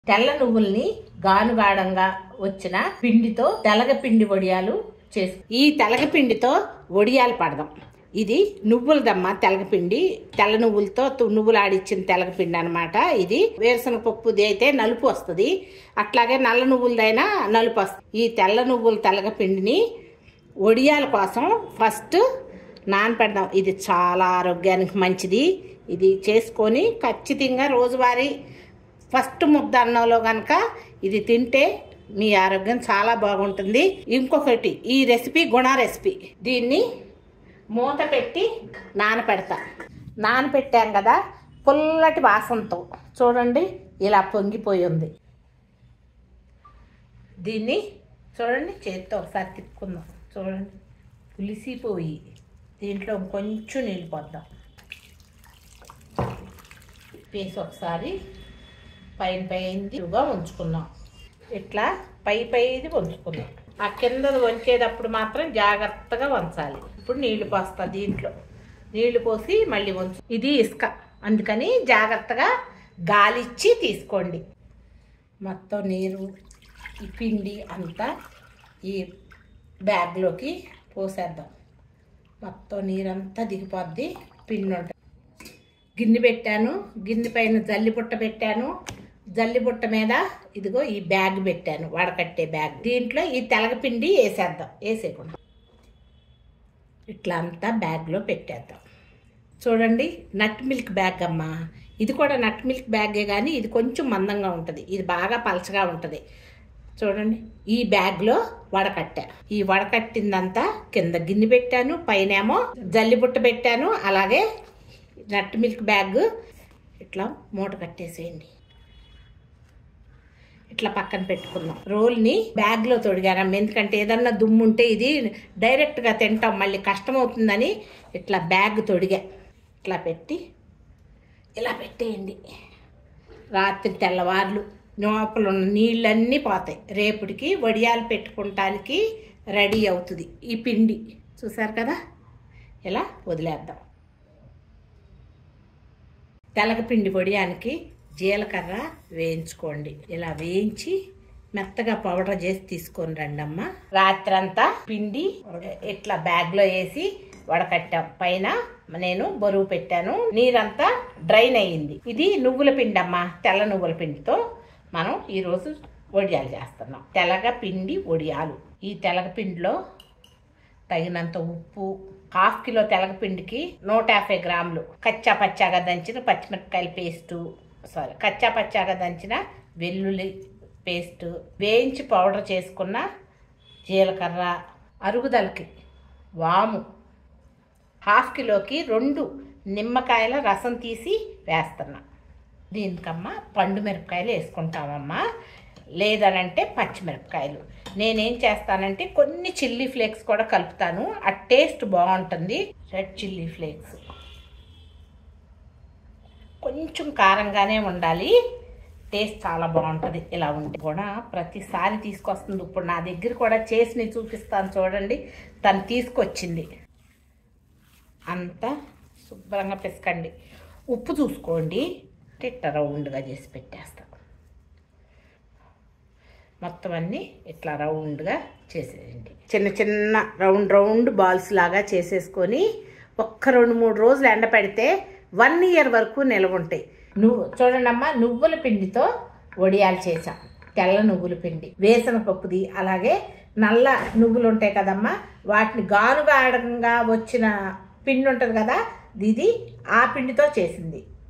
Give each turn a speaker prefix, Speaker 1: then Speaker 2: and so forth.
Speaker 1: తెల్ల నువ్వుల్ని గానుగాడంగా వచ్చిన పిండితో తెలగపిండి వడియాలు చేసు. ఈ తెలగపిండితో వడియాలు పడదాం. ఇది నువ్వులదమ్మ తెలగపిండి, తెల్ల నువ్వులతో నువ్వులు ఆడిచ్చిన తెలగపిండి అనమాట. ఇది వేరుశనగ పప్పుది అయితే నలుపు వస్తుంది, అట్లాగే నల్ల నువ్వులదైనా నలుపు వస్తుంది. ఈ తెల్ల నువ్వుల తెలగపిండిని వడియాల కోసం ఫస్ట్ నానపెడదాం. ఇది చాలా ఆరోగ్యానికి మంచిది. ఇది చేసుకొని ఖచ్చితంగా రోజువారీ ఫస్ట్ ముద్ద అన్నంలో కనుక ఇది తింటే మీ ఆరోగ్యం చాలా బాగుంటుంది. ఇంకొకటి, ఈ రెసిపీ గుణ రెసిపీ. దీన్ని మూత పెట్టి నానపెడతా. నానపెట్టాం కదా, పుల్లటి వాసనతో చూడండి ఇలా పొంగిపోయి ఉంది. దీన్ని చూడండి చేతితో ఒకసారి తిప్పుకుందాం. చూడండి పులిసిపోయి దీంట్లో కొంచెం నీళ్ళు పోద్దాం. వేసి ఒకసారి పైనగా ఉంచుకున్నాం. ఇట్లా పైది వంచుకున్నాం. ఆ కిందది వంచేటప్పుడు మాత్రం జాగ్రత్తగా వంచాలి. ఇప్పుడు నీళ్లు పోస్తా. దీంట్లో నీళ్లు పోసి మళ్ళీ వంచు. ఇది ఇసుక, అందుకని జాగ్రత్తగా గాలిచ్చి తీసుకోండి. మొత్తం నీరు ఈ పిండి అంతా ఈ బ్యాగ్లోకి పోసేద్దాం. మొత్తం నీరంతా దిగిపోద్ది. పిండి ఉంటుంది. గిన్నె పెట్టాను, గిన్నె పైన జల్లిబుట్ట పెట్టాను, జల్లిబుట్ట మీద ఇదిగో ఈ బ్యాగ్ పెట్టాను, వడకట్టే బ్యాగ్. దీంట్లో ఈ తెలగపిండి వేసేద్దాం. వేసేయకుండా ఇట్లా అంతా బ్యాగ్లో పెట్టేద్దాం. చూడండి నట్ మిల్క్ బ్యాగ్ అమ్మా. ఇది కూడా నట్ మిల్క్ బ్యాగే, కానీ ఇది కొంచెం మందంగా ఉంటుంది, ఇది బాగా పలచగా ఉంటుంది. చూడండి ఈ బ్యాగ్లో వడకట్టా. ఈ వడకట్టిందంతా కింద గిన్నె పెట్టాను, పైనేమో జల్లిబుట్ట పెట్టాను. అలాగే నట్ మిల్క్ బ్యాగ్ ఇట్లా మూట కట్టేసేయండి. ఇట్లా పక్కన పెట్టుకుందాం. రోల్ని బ్యాగ్లో తొడిగాను, ఎందుకంటే ఏదన్నా దుమ్ము ఉంటే ఇది డైరెక్ట్గా తింటాం, మళ్ళీ కష్టం అవుతుందని ఇట్లా బ్యాగ్ తొడిగా. ఇట్లా పెట్టి ఇలా పెట్టేయండి. రాత్రి తెల్లవార్లు లోపల ఉన్న నీళ్ళన్నీ పోతాయి. రేపటికి వడియాలు పెట్టుకుంటానికి రెడీ అవుతుంది ఈ పిండి. చూసారు కదా, ఇలా వదిలేద్దాం. తెలగపిండి వడియానికి జీలకర్ర వేయించుకోండి. ఇలా వేయించి మెత్తగా పౌడర్ చేసి తీసుకొని రండమ్మ. రాత్రంతా పిండి ఇట్లా బ్యాగ్లో వేసి వడకట్టాం. పైన నేను బరువు పెట్టాను, నీరంతా డ్రైన్ అయ్యింది. ఇది నువ్వుల పిండి అమ్మ. తెల్ల నువ్వుల పిండితో మనం ఈరోజు వడియాలు చేస్తున్నాం. తెలగపిండి వడియాలు. ఈ తెలగపిండిలో తగినంత ఉప్పు, 1/2 కిలో తెలగపిండికి 150 గ్రాములు కచ్చా పచ్చాగా దంచిన పచ్చిమిరపకాయల పేస్టు, కచ్చా పచ్చాగా దంచిన వెల్లుల్లి పేస్టు, వేయించి పౌడర్ చేసుకున్న జీలకర్ర, అరుగుదలకి వాము, 1/2 కిలోకి 2 నిమ్మకాయల రసం తీసి వేస్తున్నా. దీనికమ్మా పండు మిరపకాయలు వేసుకుంటామమ్మా, లేదనంటే పచ్చిమిరపకాయలు. నేనేం చేస్తానంటే కొన్ని చిల్లీ ఫ్లేక్స్ కూడా కలుపుతాను, ఆ టేస్ట్ బాగుంటుంది. రెడ్ చిల్లీ ఫ్లేక్స్ కొంచెం కారంగానే ఉండాలి, టేస్ట్ చాలా బాగుంటుంది. ఇలా ఉంటే కూడా ప్రతిసారి తీసుకొస్తుంది. ఇప్పుడు నా దగ్గర కూడా చేసి చూపిస్తాను చూడండి. తను తీసుకొచ్చింది. అంతా శుభ్రంగా పిసకండి. ఉప్పు చూసుకోండి. ఇట్లా రౌండ్గా చేసి పెట్టేస్తాం. మొత్తం అన్నీ ఇట్లా రౌండ్గా చేసేయండి. చిన్న చిన్న రౌండ్ బాల్స్ లాగా చేసేసుకొని ఒక్క 2-3 రోజులు ఎండ పెడితే 1 ఇయర్ వరకు నిల్వ ఉంటాయి. చూడండి అమ్మా, నువ్వుల పిండితో వడియాలు చేసాం. తెల్ల నువ్వుల పిండి, వేరుశనగ పప్పుది, అలాగే నల్ల నువ్వులు ఉంటాయి కదమ్మా, వాటిని గానుగా ఆడంగా వచ్చిన పిండి ఉంటుంది కదా, ఇది ఆ పిండితో చేసింది.